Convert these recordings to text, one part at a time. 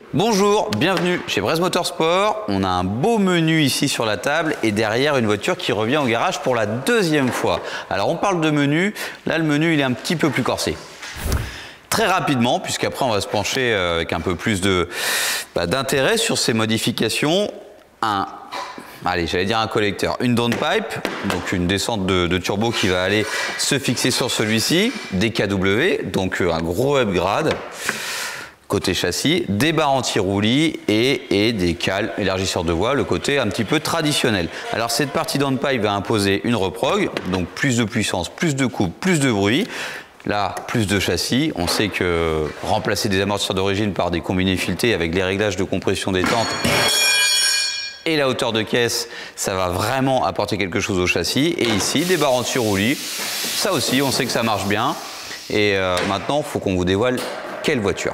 Bonjour, bienvenue chez Bresse Motorsport. On a un beau menu ici sur la table et derrière une voiture qui revient au garage pour la deuxième fois. Alors on parle de menu, là le menu il est un petit peu plus corsé. Très rapidement, puisqu'après on va se pencher avec un peu plus d'intérêt sur ces modifications, j'allais dire un collecteur, une downpipe, donc une descente de turbo qui va aller se fixer sur celui-ci, des KW, donc un gros upgrade. Côté châssis, des barres anti-roulis et des cales élargisseurs de voie, le côté un petit peu traditionnel. Alors cette partie downpipe va imposer une reprog, donc plus de puissance, plus de coupe, plus de bruit. Là, plus de châssis. On sait que remplacer des amortisseurs d'origine par des combinés filetés avec les réglages de compression détente et la hauteur de caisse, ça va vraiment apporter quelque chose au châssis. Et ici, des barres anti-roulis. Ça aussi, on sait que ça marche bien. Et maintenant, il faut qu'on vous dévoile quelle voiture.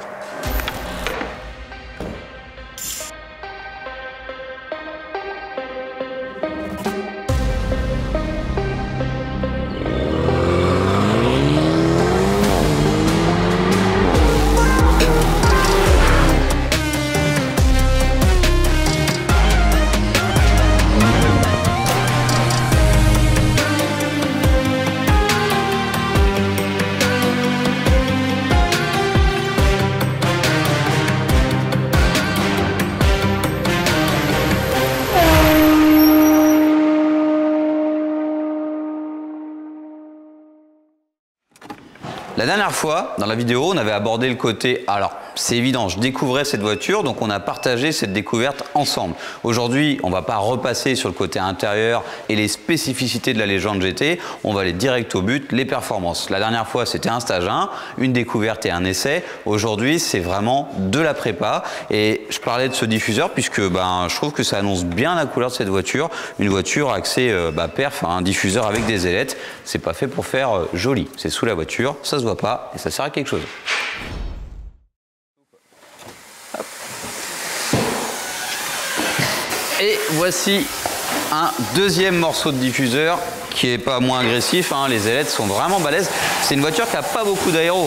La dernière fois, dans la vidéo, on avait abordé le côté... Alors, c'est évident, je découvrais cette voiture, donc on a partagé cette découverte ensemble. Aujourd'hui, on ne va pas repasser sur le côté intérieur et les spécificités de la légende GT, on va aller direct au but, les performances. La dernière fois, c'était un stage 1, une découverte et un essai. Aujourd'hui, c'est vraiment de la prépa. Et je parlais de ce diffuseur puisque je trouve que ça annonce bien la couleur de cette voiture. Une voiture axée perf, un diffuseur avec des ailettes. C'est pas fait pour faire joli. C'est sous la voiture, ça se voit pas et ça sert à quelque chose. Et voici un deuxième morceau de diffuseur qui n'est pas moins agressif, les ailettes sont vraiment balèzes. C'est une voiture qui n'a pas beaucoup d'aéro.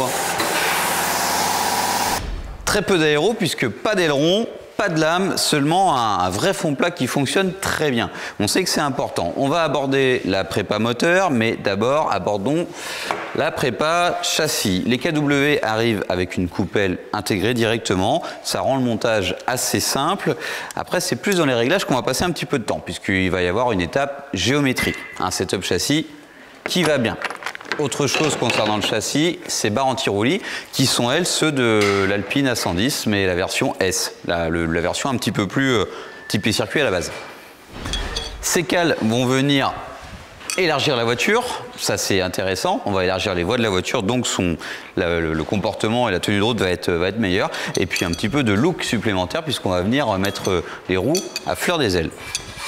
Très peu d'aéro puisque pas d'aileron, pas de lame, seulement un vrai fond plat qui fonctionne très bien. On sait que c'est important. On va aborder la prépa moteur, mais d'abord abordons la prépa châssis. Les KW arrivent avec une coupelle intégrée directement. Ça rend le montage assez simple. Après, c'est plus dans les réglages qu'on va passer un petit peu de temps, puisqu'il va y avoir une étape géométrique. Un setup châssis qui va bien. Autre chose concernant le châssis, ces barres anti-roulis qui sont elles ceux de l'Alpine A110 mais la version S, la version un petit peu plus typée circuit à la base. Ces cales vont venir élargir la voiture, ça c'est intéressant, on va élargir les voies de la voiture donc le comportement et la tenue de route va être meilleur et puis un petit peu de look supplémentaire puisqu'on va venir mettre les roues à fleur des ailes.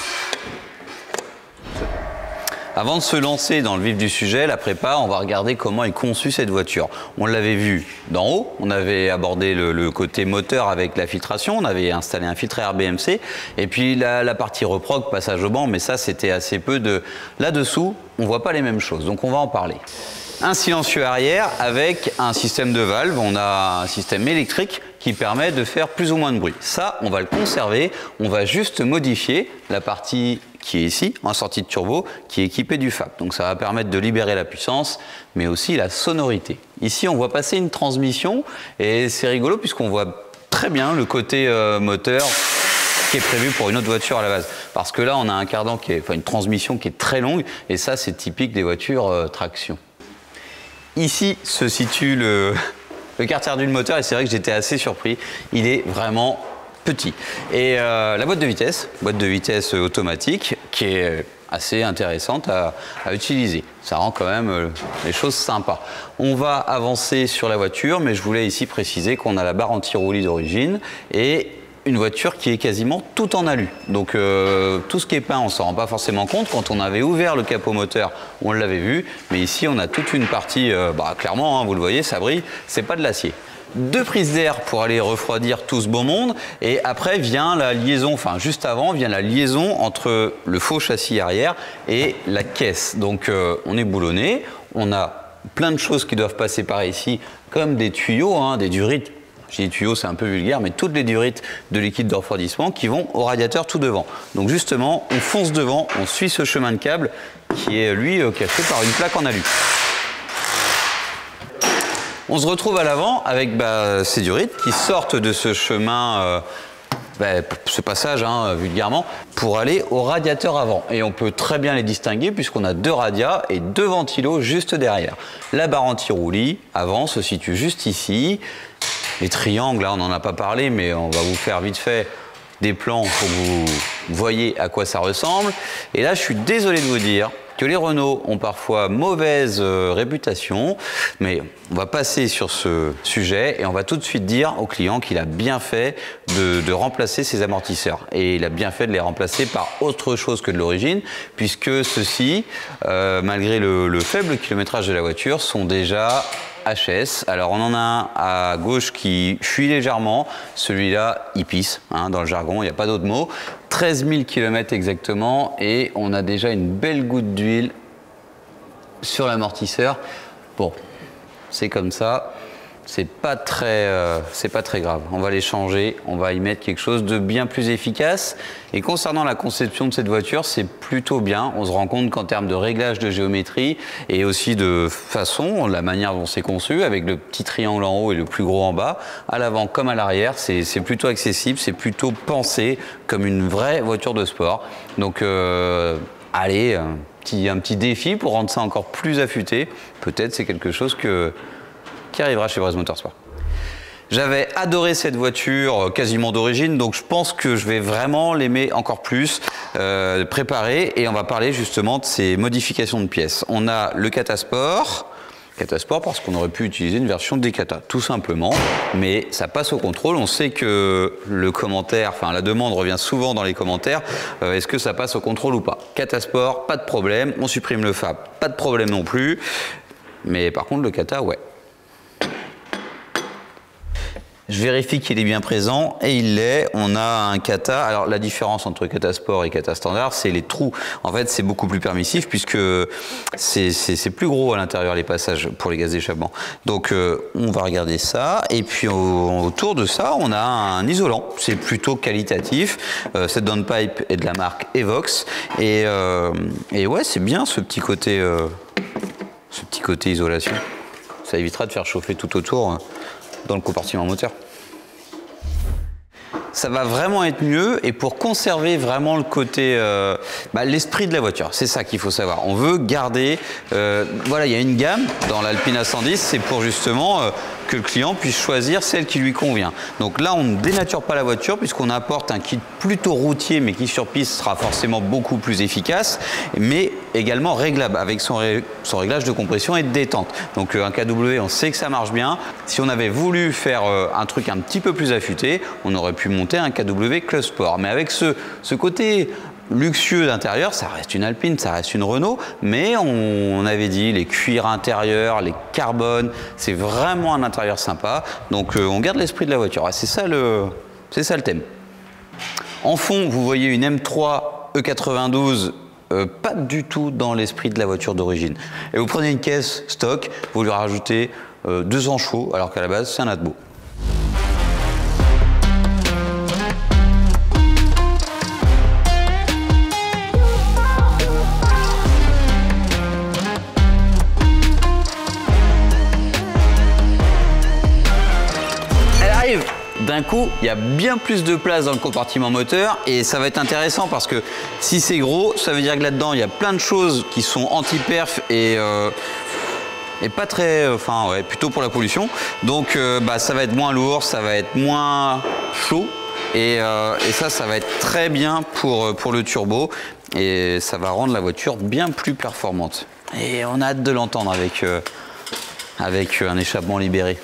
Avant de se lancer dans le vif du sujet, la prépa, on va regarder comment est conçue cette voiture. On l'avait vu d'en haut, on avait abordé le côté moteur avec la filtration, on avait installé un filtre RBMC, et puis la partie reprog, passage au banc, mais ça c'était assez peu de... Là-dessous, on ne voit pas les mêmes choses, donc on va en parler. Un silencieux arrière avec un système de valve, on a un système électrique qui permet de faire plus ou moins de bruit. Ça, on va le conserver, on va juste modifier la partie qui est ici, en sortie de turbo, qui est équipée du FAP. Donc ça va permettre de libérer la puissance, mais aussi la sonorité. Ici, on voit passer une transmission, et c'est rigolo puisqu'on voit très bien le côté moteur qui est prévu pour une autre voiture à la base. Parce que là, on a un cardan, une transmission qui est très longue, et ça, c'est typique des voitures traction. Ici se situe le carter du moteur, et c'est vrai que j'étais assez surpris. Il est vraiment petit. Et la boîte de vitesse automatique, qui est assez intéressante à utiliser. Ça rend quand même les choses sympas. On va avancer sur la voiture, mais je voulais ici préciser qu'on a la barre anti-roulis d'origine et une voiture qui est quasiment tout en alu. Donc tout ce qui est peint, on ne s'en rend pas forcément compte. Quand on avait ouvert le capot moteur, on l'avait vu. Mais ici, on a toute une partie, clairement, vous le voyez, ça brille, c'est pas de l'acier. 2 prises d'air pour aller refroidir tout ce beau monde. Et après vient la liaison, juste avant, vient la liaison entre le faux châssis arrière et la caisse. Donc on est boulonné, on a plein de choses qui doivent passer par ici, comme des tuyaux, des durites je dis tuyaux, c'est un peu vulgaire, mais toutes les durites de liquide de refroidissement qui vont au radiateur tout devant. Donc justement, on fonce devant, on suit ce chemin de câble qui est lui caché par une plaque en alu. On se retrouve à l'avant avec ces durites qui sortent de ce chemin, ce passage vulgairement, pour aller au radiateur avant. Et on peut très bien les distinguer puisqu'on a 2 radias et 2 ventilos juste derrière. La barre anti-roulis avant se situe juste ici. Les triangles, là on n'en a pas parlé, mais on va vous faire vite fait des plans pour que vous voyez à quoi ça ressemble. Et là je suis désolé de vous dire que les Renault ont parfois mauvaise réputation, mais on va passer sur ce sujet et on va tout de suite dire au client qu'il a bien fait de remplacer ses amortisseurs. Et il a bien fait de les remplacer par autre chose que de l'origine, puisque ceux-ci, malgré le faible kilométrage de la voiture, sont déjà HS. Alors on en a un à gauche qui fuit légèrement, celui-là il pisse, dans le jargon, il n'y a pas d'autre mot. 13 000 km exactement et on a déjà une belle goutte d'huile sur l'amortisseur. Bon, c'est comme ça, c'est pas très grave. On va les changer, on va y mettre quelque chose de bien plus efficace. Et concernant la conception de cette voiture, c'est plutôt bien. On se rend compte qu'en termes de réglage de géométrie et aussi de façon, la manière dont c'est conçu, avec le petit triangle en haut et le plus gros en bas, à l'avant comme à l'arrière, c'est plutôt accessible, c'est plutôt pensé comme une vraie voiture de sport. Donc allez, un petit défi pour rendre ça encore plus affûté. Peut-être c'est quelque chose qui arrivera chez Bresse Motorsport. J'avais adoré cette voiture quasiment d'origine, donc je pense que je vais vraiment l'aimer encore plus, préparer, et on va parler justement de ces modifications de pièces. On a le Catasport parce qu'on aurait pu utiliser une version Decata, tout simplement, mais ça passe au contrôle. On sait que la demande revient souvent dans les commentaires, est-ce que ça passe au contrôle ou pas? Catasport, pas de problème, on supprime le Fab, pas de problème non plus, mais par contre le Cata, ouais. Je vérifie qu'il est bien présent et il l'est. On a un Cata. Alors la différence entre Cata Sport et Cata Standard, c'est les trous. En fait, c'est beaucoup plus permissif puisque c'est plus gros à l'intérieur les passages pour les gaz d'échappement. Donc on va regarder ça. Et puis autour de ça, on a un isolant. C'est plutôt qualitatif. Cette downpipe est de la marque Evox. Et ouais, c'est bien ce petit côté isolation. Ça évitera de faire chauffer tout autour dans le compartiment moteur. Ça va vraiment être mieux, et pour conserver vraiment le côté, l'esprit de la voiture, c'est ça qu'il faut savoir. On veut garder, voilà, il y a une gamme dans l'Alpina 110, c'est pour justement que le client puisse choisir celle qui lui convient. Donc là, on ne dénature pas la voiture puisqu'on apporte un kit plutôt routier, mais qui sur piste sera forcément beaucoup plus efficace, mais également réglable avec son réglage de compression et de détente. Donc un KW, on sait que ça marche bien. Si on avait voulu faire un truc un petit peu plus affûté, on aurait pu monter un KW Club Sport. Mais avec ce côté luxueux d'intérieur, ça reste une Alpine, ça reste une Renault, mais on avait dit les cuirs intérieurs, les carbones, c'est vraiment un intérieur sympa. Donc on garde l'esprit de la voiture. C'est ça le thème. En fond, vous voyez une M3 E92, pas du tout dans l'esprit de la voiture d'origine. Et vous prenez une caisse stock, vous lui rajoutez 200 chevaux, alors qu'à la base c'est un Atbo. D'un coup, il y a bien plus de place dans le compartiment moteur et ça va être intéressant parce que si c'est gros, ça veut dire que là-dedans, il y a plein de choses qui sont anti-perf et pas très, plutôt pour la pollution. Donc, ça va être moins lourd, ça va être moins chaud et ça va être très bien pour le turbo et ça va rendre la voiture bien plus performante. Et on a hâte de l'entendre avec un échappement libéré.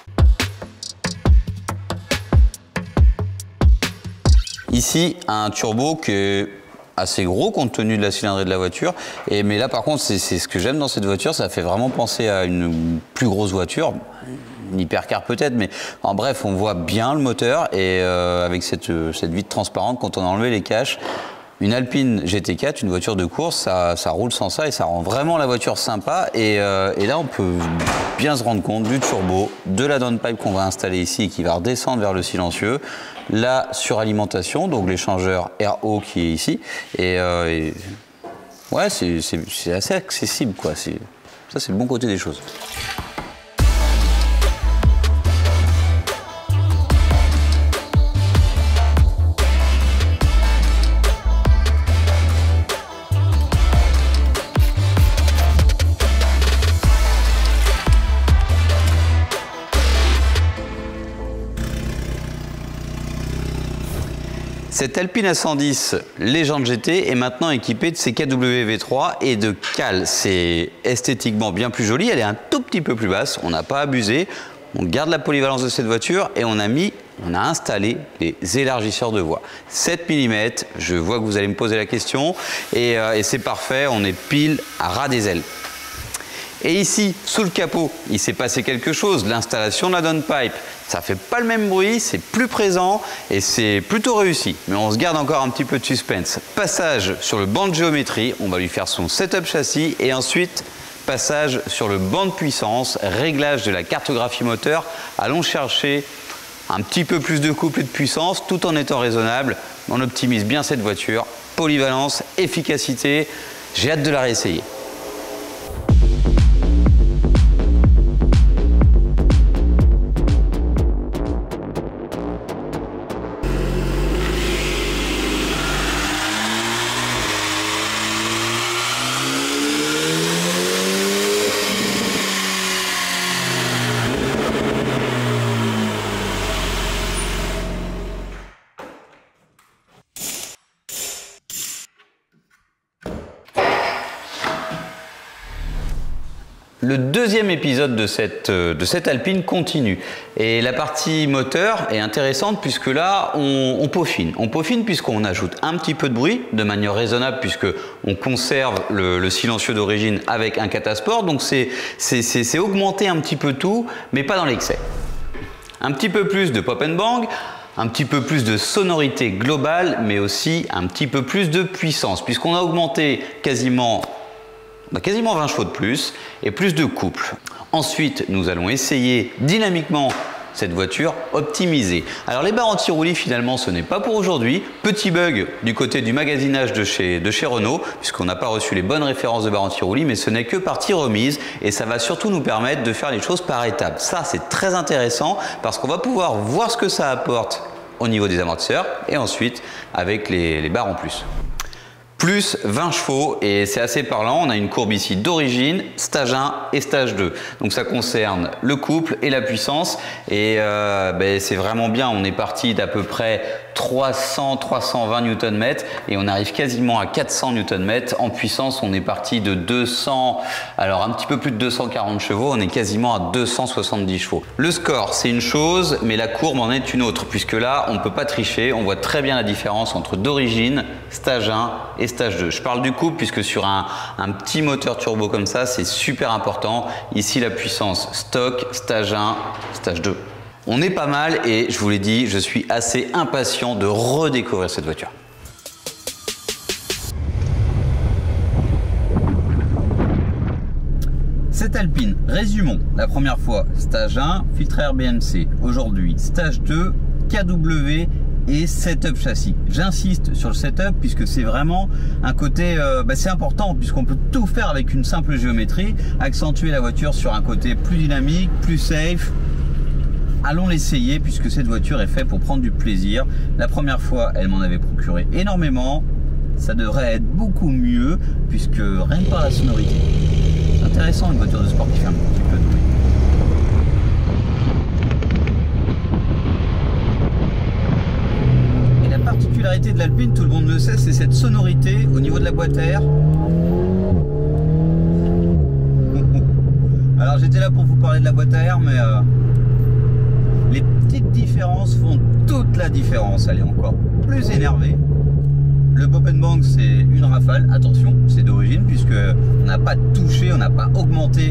Ici, un turbo qui est assez gros compte tenu de la cylindrée de la voiture. Mais là, par contre, c'est ce que j'aime dans cette voiture. Ça fait vraiment penser à une plus grosse voiture. Une hypercar peut-être, mais en bref, on voit bien le moteur. Et avec cette vitre transparente, quand on a enlevé les caches, Une Alpine GT4, une voiture de course, ça roule sans ça et ça rend vraiment la voiture sympa. Et là, on peut bien se rendre compte du turbo, de la downpipe qu'on va installer ici et qui va redescendre vers le silencieux. La suralimentation, donc l'échangeur RO qui est ici. Ouais, c'est assez accessible, quoi. Ça, c'est le bon côté des choses. Cette Alpine A110 Légende GT est maintenant équipée de ses KW V3 et de cales. C'est esthétiquement bien plus joli, elle est un tout petit peu plus basse, on n'a pas abusé. On garde la polyvalence de cette voiture et on a installé les élargisseurs de voie. 7 mm, je vois que vous allez me poser la question et c'est parfait, on est pile à ras des ailes. Et ici, sous le capot, il s'est passé quelque chose, l'installation de la downpipe. Ça fait pas le même bruit, c'est plus présent et c'est plutôt réussi. Mais on se garde encore un petit peu de suspense. Passage sur le banc de géométrie, on va lui faire son setup châssis et ensuite passage sur le banc de puissance, réglage de la cartographie moteur. Allons chercher un petit peu plus de couple et de puissance tout en étant raisonnable. On optimise bien cette voiture. Polyvalence, efficacité, j'ai hâte de la réessayer. Le deuxième épisode de cette Alpine continue et la partie moteur est intéressante puisque là on peaufine. On peaufine puisqu'on ajoute un petit peu de bruit de manière raisonnable puisque on conserve le silencieux d'origine avec un catasport. Donc c'est augmenter un petit peu tout mais pas dans l'excès. Un petit peu plus de pop and bang, un petit peu plus de sonorité globale mais aussi un petit peu plus de puissance puisqu'on a augmenté quasiment 20 chevaux de plus et plus de couple. Ensuite, nous allons essayer dynamiquement cette voiture optimisée. Alors les barres anti-roulis finalement ce n'est pas pour aujourd'hui. Petit bug du côté du magasinage de chez Renault puisqu'on n'a pas reçu les bonnes références de barres anti-roulis mais ce n'est que partie remise et ça va surtout nous permettre de faire les choses par étapes. Ça c'est très intéressant parce qu'on va pouvoir voir ce que ça apporte au niveau des amortisseurs et ensuite avec les barres en plus. Plus 20 chevaux et c'est assez parlant, on a une courbe ici d'origine, stage 1 et stage 2. Donc ça concerne le couple et la puissance et c'est vraiment bien, on est parti d'à peu près 300-320 Nm et on arrive quasiment à 400 Nm. En puissance, on est parti de 200, alors un petit peu plus de 240 chevaux, on est quasiment à 270 chevaux. Le score, c'est une chose, mais la courbe en est une autre, puisque là, on ne peut pas tricher, on voit très bien la différence entre d'origine, stage 1 et stage 2. Je parle du couple, puisque sur un petit moteur turbo comme ça, c'est super important. Ici, la puissance stock, stage 1, stage 2. On est pas mal et je vous l'ai dit, je suis assez impatient de redécouvrir cette voiture. Cette Alpine, résumons. La première fois, stage 1, filtre air BMC. Aujourd'hui, stage 2, KW et setup châssis. J'insiste sur le setup puisque c'est vraiment un côté, c'est important puisqu'on peut tout faire avec une simple géométrie, accentuer la voiture sur un côté plus dynamique, plus safe. Allons l'essayer puisque cette voiture est faite pour prendre du plaisir. La première fois, elle m'en avait procuré énormément. Ça devrait être beaucoup mieux puisque rien que par la sonorité. C'est intéressant une voiture de sport qui fait un petit peu de bruit. Et la particularité de l'Alpine, tout le monde le sait, c'est cette sonorité au niveau de la boîte à air. Alors j'étais là pour vous parler de la boîte à air, mais les petites différences font toute la différence. Elle est encore plus énervée. Le pop and bang, c'est une rafale. Attention, c'est d'origine puisque on n'a pas touché, on n'a pas augmenté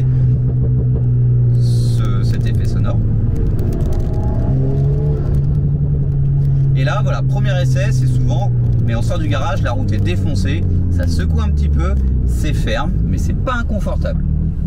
cet effet sonore. Et là, voilà, premier essai, c'est souvent mais on sort du garage, la route est défoncée, ça secoue un petit peu, c'est ferme, mais c'est pas inconfortable.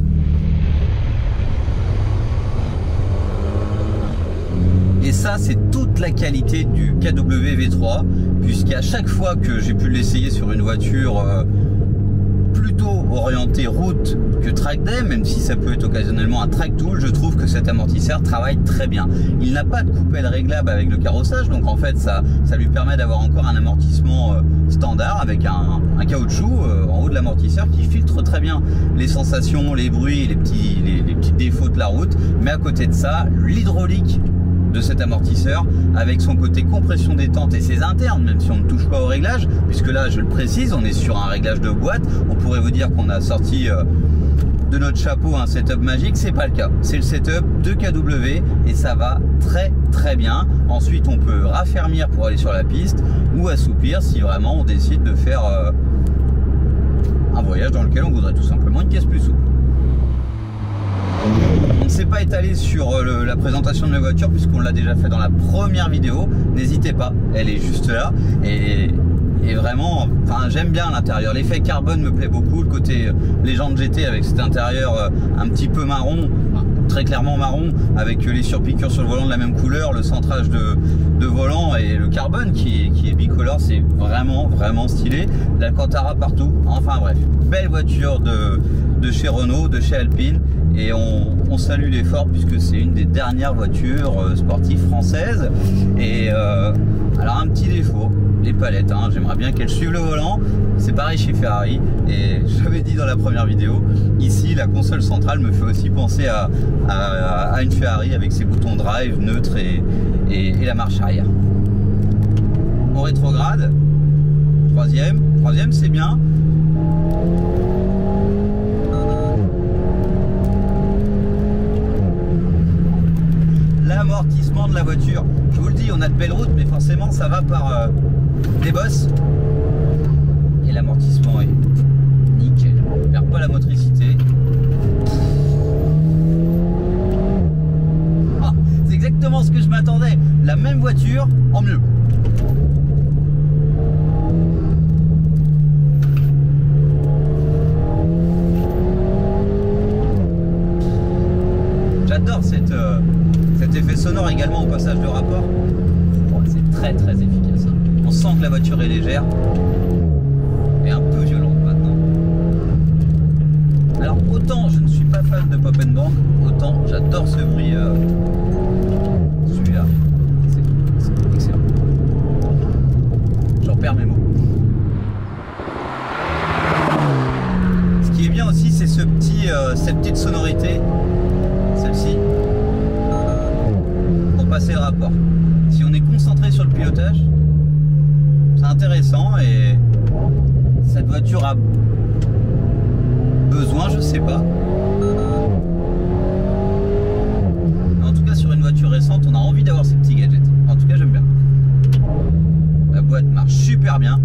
Et ça, c'est toute la qualité du KW V3, puisqu'à chaque fois que j'ai pu l'essayer sur une voiture plutôt orientée route que track day, même si ça peut être occasionnellement un track tool, je trouve que cet amortisseur travaille très bien. Il n'a pas de coupelle réglable avec le carrossage, donc en fait ça lui permet d'avoir encore un amortissement standard avec un caoutchouc en haut de l'amortisseur qui filtre très bien les sensations, les bruits, les petits défauts de la route. Mais à côté de ça, l'hydraulique de cet amortisseur avec son côté compression détente et ses internes, même si on ne touche pas au réglage, puisque là je le précise, on est sur un réglage de boîte. On pourrait vous dire qu'on a sorti de notre chapeau un setup magique, c'est pas le cas, c'est le setup de KW et ça va très bien. Ensuite on peut raffermir pour aller sur la piste ou assouplir si vraiment on décide de faire un voyage dans lequel on voudrait tout simplement une caisse plus souple. On ne s'est pas étalé sur la présentation de la voiture puisqu'on l'a déjà fait dans la première vidéo. N'hésitez pas, elle est juste là. Et vraiment, enfin, j'aime bien l'intérieur. L'effet carbone me plaît beaucoup. Le côté légende GT avec cet intérieur un petit peu marron, très clairement marron, avec les surpiqûres sur le volant de la même couleur, le centrage de volant et le carbone qui est bicolore, c'est vraiment stylé. L'Alcantara partout. Enfin bref, belle voiture de chez Renault, de chez Alpine. Et on salue l'effort puisque c'est une des dernières voitures sportives françaises. Et alors un petit défaut, les palettes, hein, j'aimerais bien qu'elles suivent le volant. C'est pareil chez Ferrari. Et j'avais dit dans la première vidéo, ici la console centrale me fait aussi penser à une Ferrari avec ses boutons drive, neutre et la marche arrière. On rétrograde. Troisième c'est bien. L'amortissement de la voiture, je vous le dis, on a de belles routes mais forcément ça va par des bosses et l'amortissement est nickel, on perd pas la motricité. Ah, c'est exactement ce que je m'attendais, la même voiture en mieux. J'adore cet effet sonore également au passage de rapport. C'est très efficace. On sent que la voiture est légère et un peu violente maintenant. Alors autant je ne suis pas fan de pop and bang, autant j'adore ce bruit. Celui-là, c'est excellent. J'en perds mes mots. Ce qui est bien aussi, c'est cette petite sonorité. Celle-ci, pour passer le rapport. Si on est concentré sur le pilotage, c'est intéressant et cette voiture a besoin, je sais pas. En tout cas, sur une voiture récente, on a envie d'avoir ces petits gadgets. En tout cas, j'aime bien. La boîte marche super bien.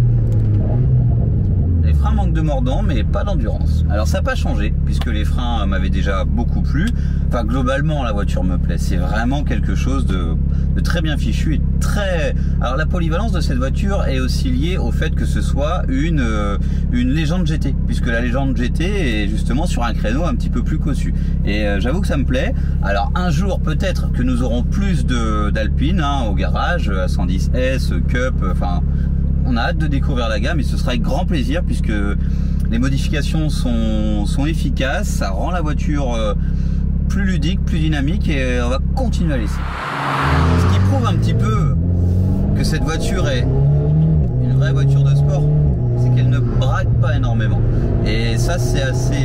Les freins manquent de mordant mais pas d'endurance. Alors ça n'a pas changé puisque les freins m'avaient déjà beaucoup plu. Enfin globalement la voiture me plaît. C'est vraiment quelque chose de très bien fichu et très... Alors la polyvalence de cette voiture est aussi liée au fait que ce soit une légende GT. Puisque la légende GT est justement sur un créneau un petit peu plus cossu. Et j'avoue que ça me plaît. Alors un jour peut-être que nous aurons plus d'Alpine hein, au garage, A110S, Cup, enfin... On a hâte de découvrir la gamme et ce sera avec grand plaisir puisque les modifications sont efficaces, ça rend la voiture plus ludique, plus dynamique et on va continuer à l'essayer. Ce qui prouve un petit peu que cette voiture est une vraie voiture de sport, c'est qu'elle ne braque pas énormément. Et ça c'est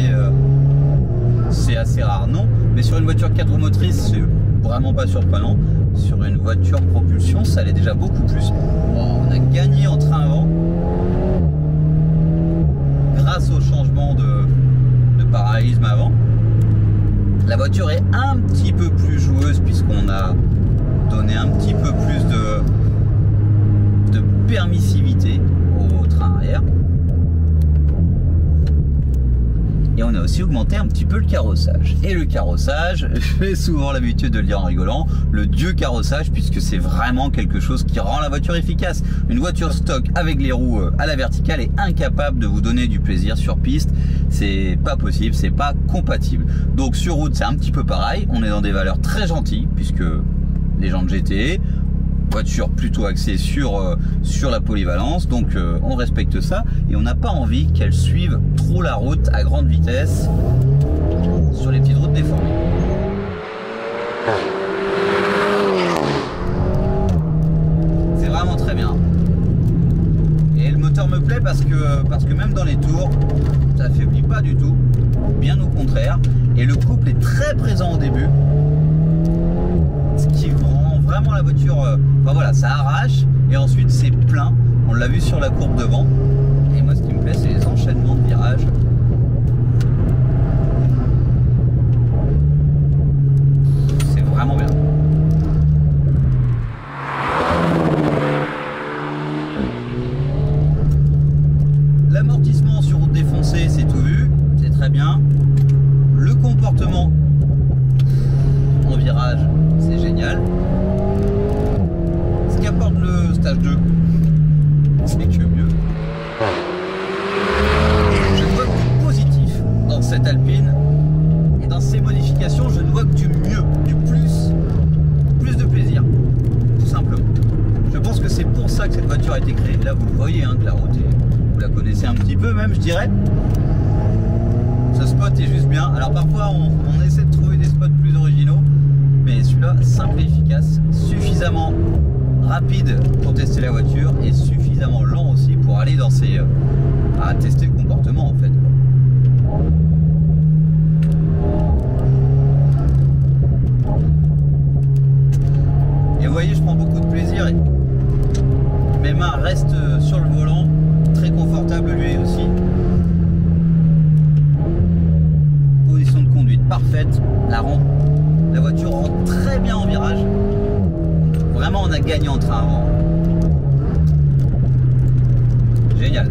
assez rare, non, mais sur une voiture 4 roues motrices, c'est vraiment pas surprenant. Sur une voiture propulsion, ça l'est déjà beaucoup plus. Bon, on a gagné en train avant grâce au changement de parallélisme avant. La voiture est un petit peu plus joueuse puisqu'on a donné un petit peu plus de permissivité au train arrière. Et on a aussi augmenté un petit peu le carrossage. Et le carrossage, j'ai souvent l'habitude de le dire en rigolant, le dieu carrossage, puisque c'est vraiment quelque chose qui rend la voiture efficace. Une voiture stock avec les roues à la verticale est incapable de vous donner du plaisir sur piste. C'est pas possible, c'est pas compatible. Donc sur route, c'est un petit peu pareil. On est dans des valeurs très gentilles, puisque les gens de GT, voiture plutôt axée sur la polyvalence, donc on respecte ça et on n'a pas envie qu'elle suive trop la route à grande vitesse sur les petites routes déformées. C'est vraiment très bien. Et le moteur me plaît parce que même dans les tours, ça affaiblit pas du tout, bien au contraire. Et le couple est très présent au début, ce qui rend vraiment la voiture, enfin voilà, ça arrache et ensuite c'est plein. On l'a vu sur la courbe devant. Et moi, ce qui me plaît, c'est les enchaînements de virages. C'est vraiment bien. L'amortissement sur route défoncée, c'est tout vu, c'est très bien. Le comportement en virage, c'est génial. Ce qu'apporte le stage 2, c'est que mieux. Je ne vois que du positif dans cette Alpine et dans ces modifications, je ne vois que du mieux, du plus de plaisir, tout simplement. Je pense que c'est pour ça que cette voiture a été créée. Là, vous le voyez, hein, que la route vous la connaissez un petit peu même, je dirais. Ce spot est juste bien. Alors parfois, on essaie de trouver des spots plus originaux, mais celui-là, simple et efficace, suffisamment rapide pour tester la voiture et suffisamment lent aussi pour aller dans ces à tester le comportement en fait. Et vous voyez, je prends beaucoup de plaisir et mes mains restent sur le volant, très confortable lui aussi. Position de conduite parfaite, la voiture rentre très bien en virage. Vraiment, on a gagné en train avant. Génial.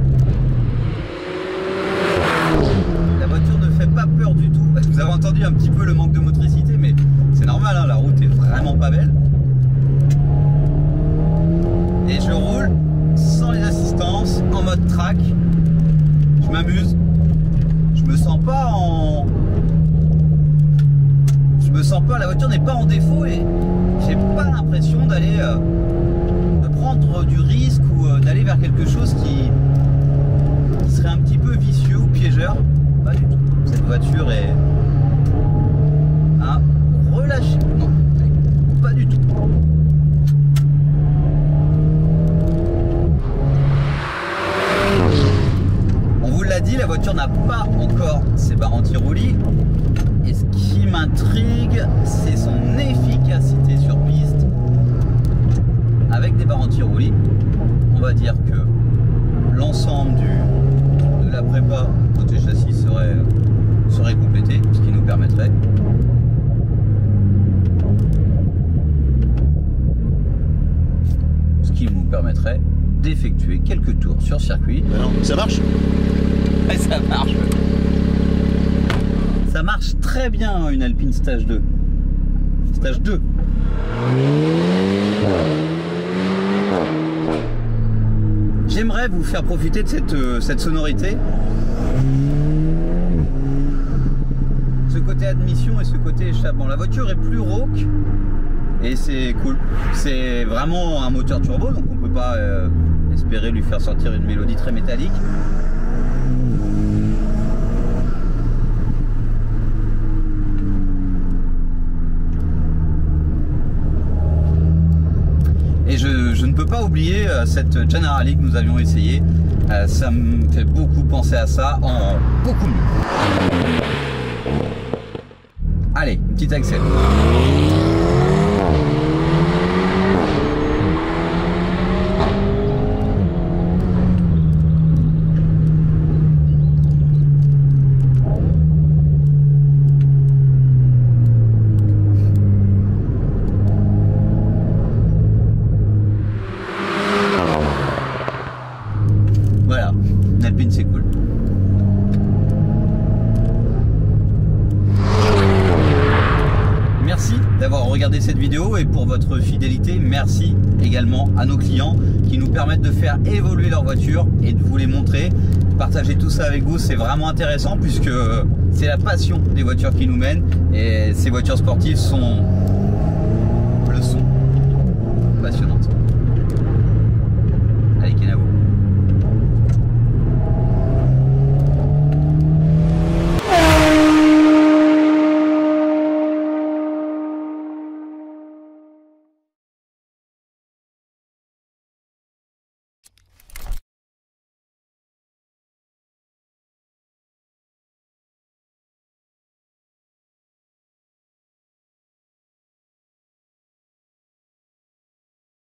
La voiture ne fait pas peur du tout. Vous avez entendu un petit peu le manque de motricité, mais c'est normal, hein, la route est vraiment pas belle. Et je roule sans les assistances, en mode track. Je m'amuse. Je me sens pas en... la voiture n'est pas en défaut et j'ai pas l'impression d'aller de prendre du risque ou d'aller vers quelque chose qui serait un petit peu vicieux ou piégeur. Pas du tout. Cette voiture est relâchée. Non, pas du tout. On vous l'a dit, la voiture n'a pas encore ses barres anti-roulis. Et ce qui m'intrigue, c'est son efficacité sur piste. Avec des barres anti-roulis, on va dire que l'ensemble de la prépa côté châssis serait complété, ce qui nous permettrait d'effectuer quelques tours sur circuit. Alors, ça marche? Ouais, ça marche. Ça marche très bien, une Alpine Stage 2. Stage 2. J'aimerais vous faire profiter de cette sonorité. Ce côté admission et ce côté échappement. La voiture est plus rauque et c'est cool. C'est vraiment un moteur turbo, donc on peut pas espérer lui faire sortir une mélodie très métallique. Et je ne peux pas oublier cette Generali que nous avions essayé. Ça me fait beaucoup penser à ça en beaucoup mieux. Allez, une petite accès. Voilà, une Alpine c'est cool. cette vidéo et pour votre fidélité. Merci également à nos clients qui nous permettent de faire évoluer leur voiture et de vous les montrer. Partager tout ça avec vous, c'est vraiment intéressant puisque c'est la passion des voitures qui nous mène et ces voitures sportives sont